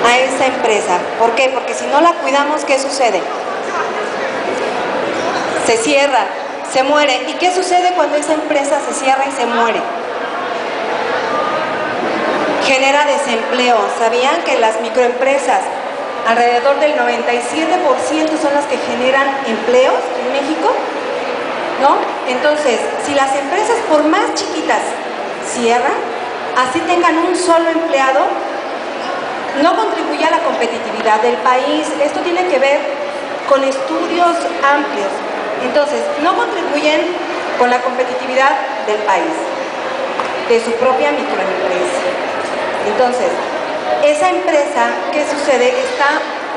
a esa empresa. ¿Por qué? Porque si no la cuidamos, ¿qué sucede? Se cierra, se muere. ¿Y qué sucede cuando esa empresa se cierra y se muere? Genera desempleo. ¿Sabían que las microempresas, alrededor del 97% son las que generan empleos en México? ¿No? Entonces, si las empresas, por más chiquitas, cierran, así tengan un solo empleado, no contribuye a la competitividad del país. Esto tiene que ver con estudios amplios. Entonces, no contribuyen con la competitividad del país, de su propia microempresa. Entonces, esa empresa, ¿qué sucede? Está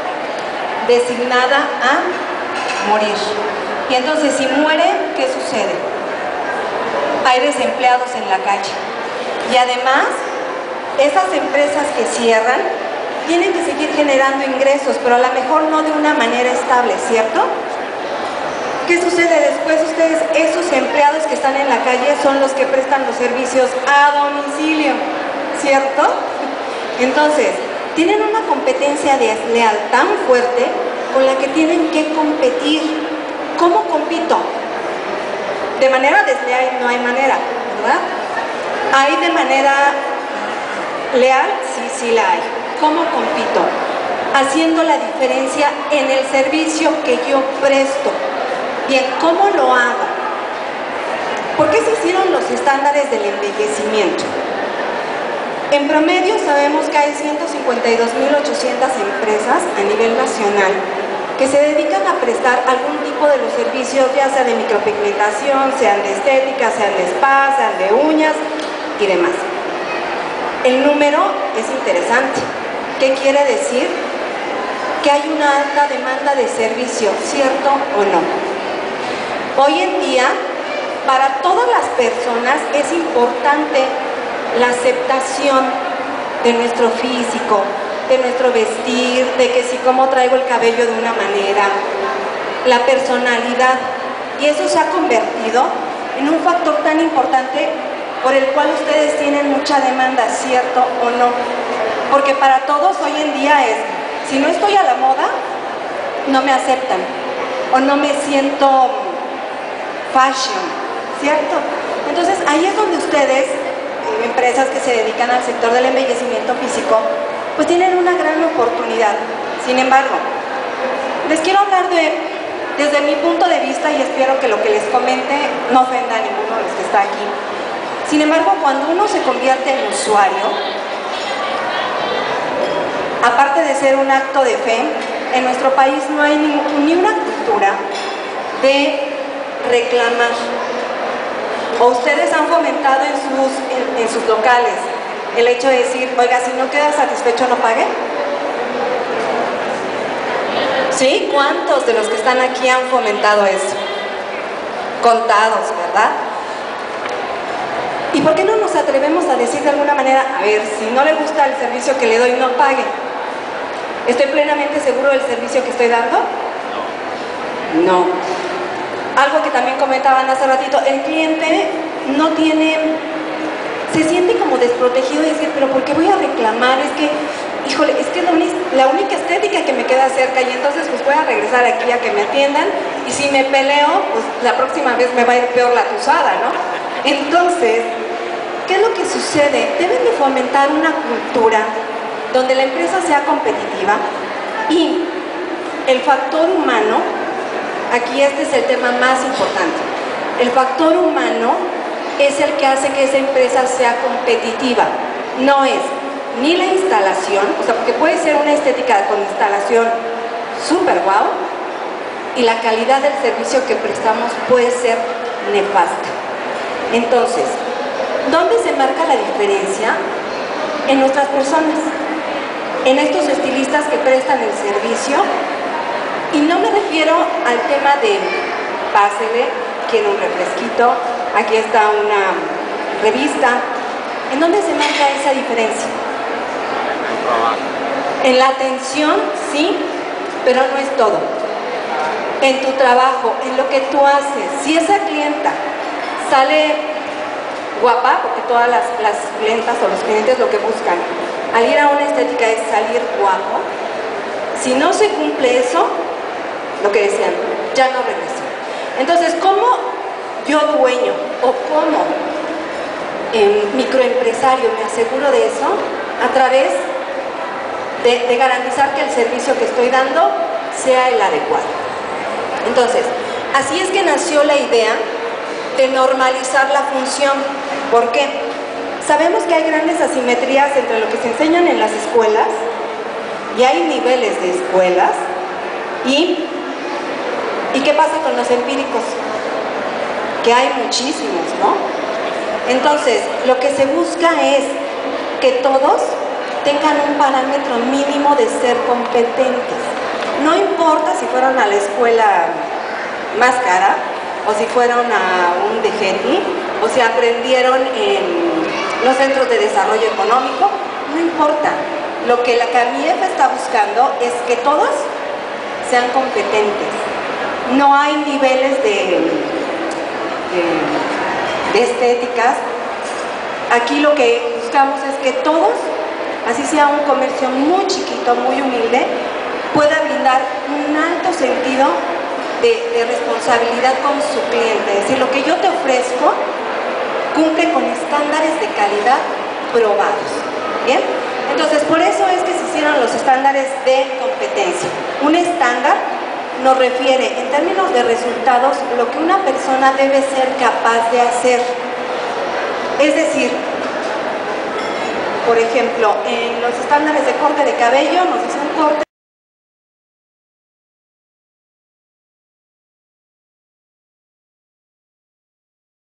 designada a morir. Y entonces, si muere, ¿qué sucede? Hay desempleados en la calle. Y además, esas empresas que cierran tienen que seguir generando ingresos, pero a lo mejor no de una manera estable, ¿cierto? ¿Qué sucede después? Ustedes, esos empleados que están en la calle son los que prestan los servicios a domicilio, ¿cierto? Entonces, tienen una competencia desleal tan fuerte con la que tienen que competir. ¿Cómo compito? De manera desleal no hay manera, ¿verdad? ¿Hay de manera leal? Sí la hay. ¿Cómo compito? Haciendo la diferencia en el servicio que yo presto. Bien, ¿cómo lo hago? ¿Por qué se hicieron los estándares del envejecimiento? En promedio sabemos que hay 152.800 empresas a nivel nacional que se dedican a prestar algún tipo de los servicios, ya sea de micropigmentación, sean de estética, sean de spa, sean de uñas y demás. El número es interesante. ¿Qué quiere decir? Que hay una alta demanda de servicio, ¿cierto o no? Hoy en día, para todas las personas es importante la aceptación de nuestro físico, de nuestro vestir, de que si como traigo el cabello de una manera, la personalidad. Y eso se ha convertido en un factor tan importante por el cual ustedes tienen mucha demanda, ¿cierto o no? Porque para todos hoy en día es, si no estoy a la moda, no me aceptan o no me siento fashion, ¿cierto? Entonces ahí es donde ustedes, empresas que se dedican al sector del embellecimiento físico, pues tienen una gran oportunidad. Sin embargo, les quiero hablar desde mi punto de vista, y espero que lo que les comente no ofenda a ninguno de los que está aquí. Sin embargo, cuando uno se convierte en usuario, aparte de ser un acto de fe, en nuestro país no hay ni una cultura de reclamar. O ustedes han fomentado en sus locales el hecho de decir, oiga, si no queda satisfecho, no pague. ¿Sí? ¿Cuántos de los que están aquí han fomentado eso? Contados, ¿verdad? ¿Y por qué no nos atrevemos a decir de alguna manera, a ver, si no le gusta el servicio que le doy, no pague? ¿Estoy plenamente seguro del servicio que estoy dando? No. Algo que también comentaban hace ratito, el cliente no tiene, se siente como desprotegido y decir, pero ¿por qué voy a reclamar? Es que, híjole, es que la única estética que me queda cerca, y entonces pues voy a regresar aquí a que me atiendan, y si me peleo, pues la próxima vez me va a ir peor la tusada, ¿no? Entonces, ¿qué es lo que sucede? Deben de fomentar una cultura donde la empresa sea competitiva y el factor humano, aquí este es el tema más importante, el factor humano es el que hace que esa empresa sea competitiva, no es ni la instalación, o sea, porque puede ser una estética con instalación súper guau, y la calidad del servicio que prestamos puede ser nefasta. Entonces, ¿dónde se marca la diferencia? En nuestras personas, en estos estilistas que prestan el servicio. Y no me refiero al tema de pásele, quiero un refresquito, aquí está una revista. ¿En dónde se marca esa diferencia? En la atención, sí, pero no es todo. En tu trabajo, en lo que tú haces. Si esa clienta sale guapa, porque todas las clientas o los clientes lo que buscan al ir a una estética es salir guapo. Si no se cumple eso, lo que decían, ya no regreso. Entonces, ¿cómo yo dueño o cómo microempresario me aseguro de eso? A través de garantizar que el servicio que estoy dando sea el adecuado. Entonces, así es que nació la idea de normalizar la función. ¿Por qué? Sabemos que hay grandes asimetrías entre lo que se enseñan en las escuelas, y hay niveles de escuelas, y ¿qué pasa con los empíricos? Que hay muchísimos, ¿no? Entonces, lo que se busca es que todos tengan un parámetro mínimo de ser competentes. No importa si fueron a la escuela más cara, o si fueron a un DGETI, o si aprendieron en los centros de desarrollo económico, no importa. Lo que la CAMIEF está buscando es que todos sean competentes. No hay niveles de estéticas. Aquí lo que buscamos es que todos, así sea un comercio muy chiquito, muy humilde, pueda brindar un alto sentido de responsabilidad con su cliente. Es decir, lo que yo te ofrezco cumple con estándares de calidad probados. ¿Bien? Entonces, por eso es que se hicieron los estándares de competencia. Un estándar nos refiere, en términos de resultados, lo que una persona debe ser capaz de hacer. Es decir, por ejemplo, en los estándares de corte de cabello nos dicen corte